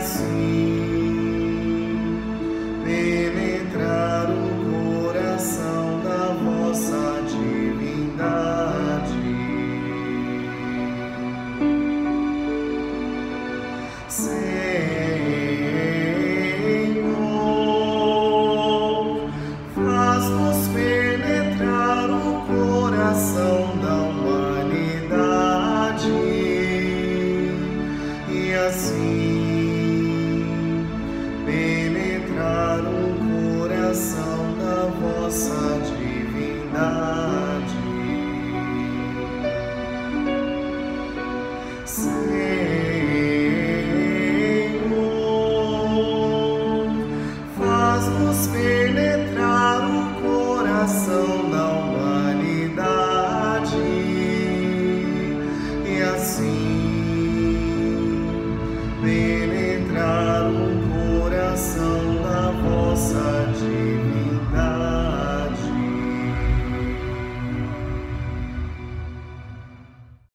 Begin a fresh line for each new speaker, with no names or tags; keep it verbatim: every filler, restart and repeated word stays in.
assim penetrar o coração da vossa divindade. Senhor, faz-nos penetrar o coração da humanidade e assim penetrar o coração da vossa divindade.